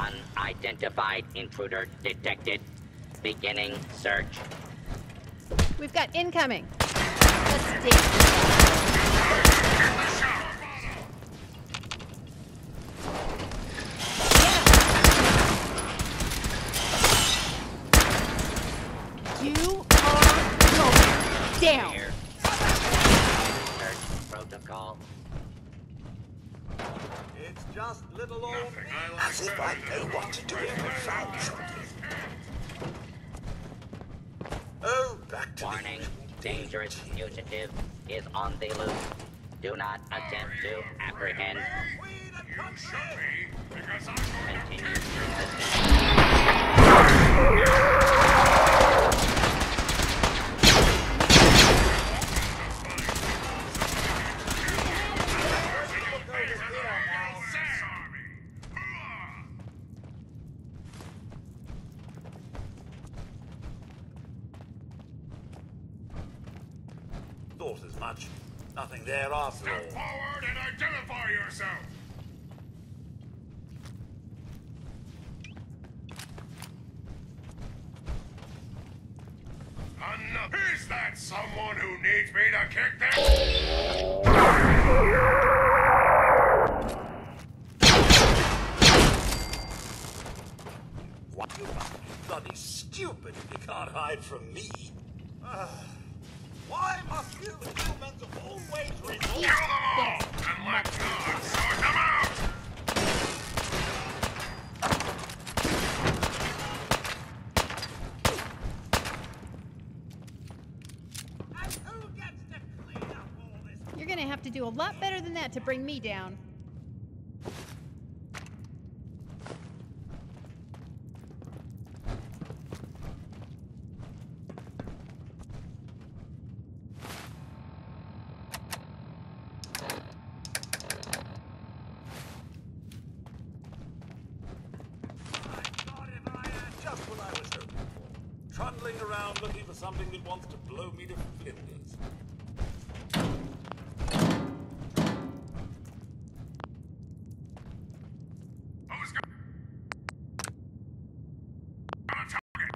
Unidentified intruder detected. Beginning search. We've got incoming. Let's dig. You are going down. Clear. Search protocol. It's just little old me. As if I know what to do if I found something. Oh, back to Warning. the usual Dangerous fugitive is on the loose. Do not attempt to apprehend. You should be, because I'm going Continue to through the Thought as much. Nothing there after all. Step forward and identify yourself! Is that someone who needs me to kick this? What? You must be bloody stupid if you can't hide from me. Why must you humans always resort? Kill them all! And let God sort them out! And who gets to clean up all this? You're gonna have to do a lot better than that to bring me down. Just what I was hoping for. Trundling around looking for something that wants to blow me to flinders. Who's got on target?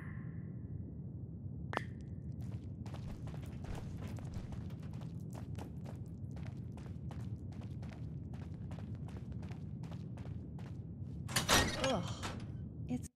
Ugh. It's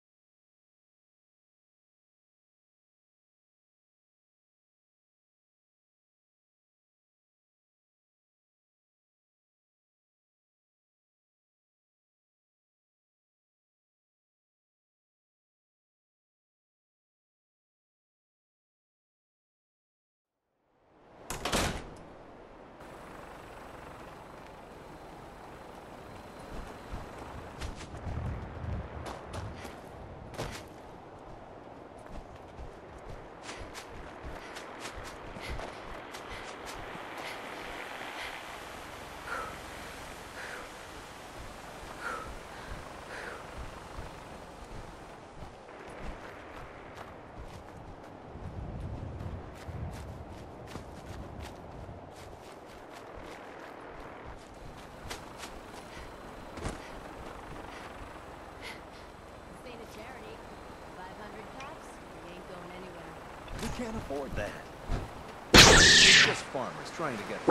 Ain't a charity. 500 caps, we ain't going anywhere. We can't afford that. It's just farmers trying to get...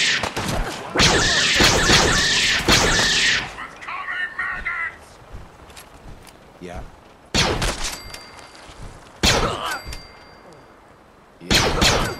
With coming maggots! Yeah. Yeah.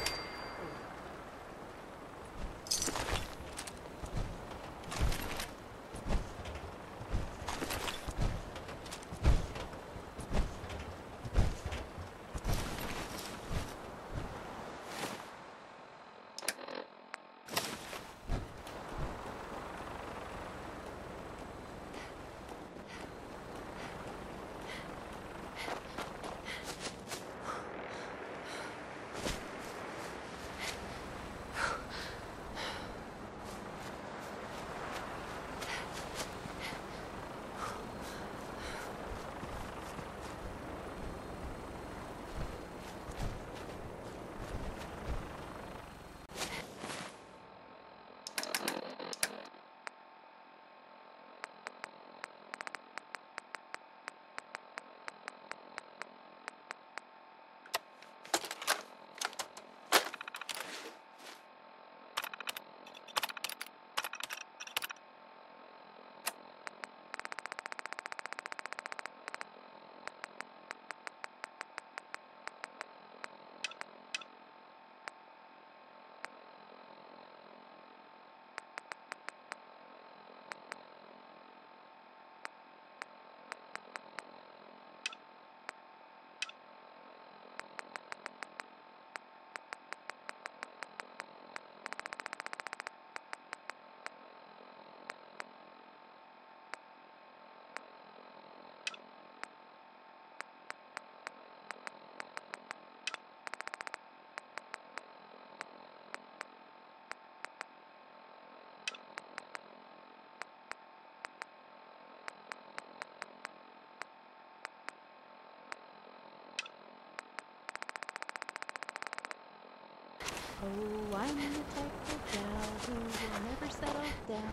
Oh, I'm the type of gal who will never settle down.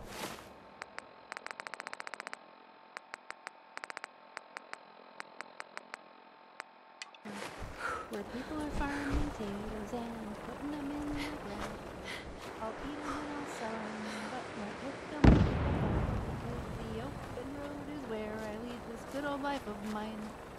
Where people are farming potatoes and putting them in the ground. I'll eat them and I'll sell them, but won't pick them up at the farm, because the open road is where I lead this good old life of mine.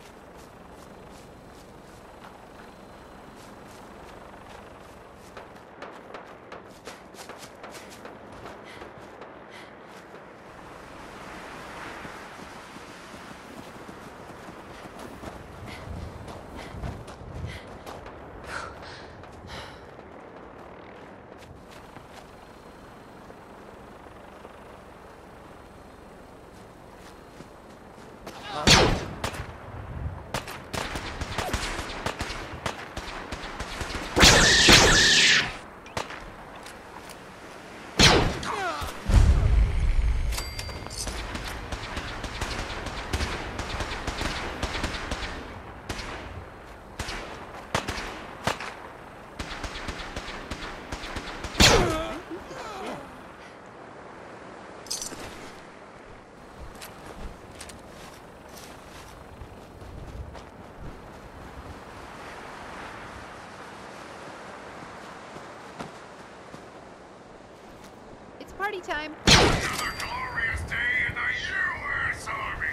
It's party time! Another glorious day in the U.S. Army!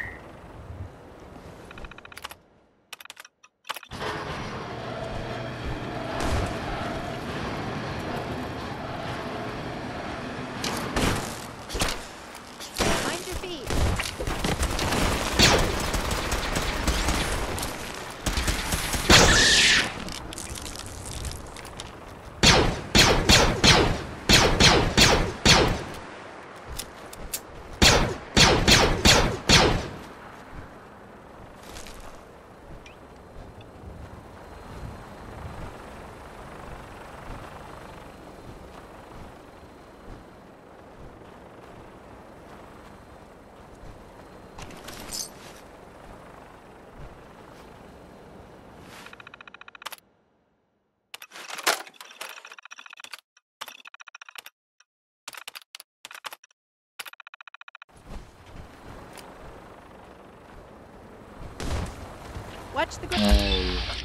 Mind your feet! Watch the ground.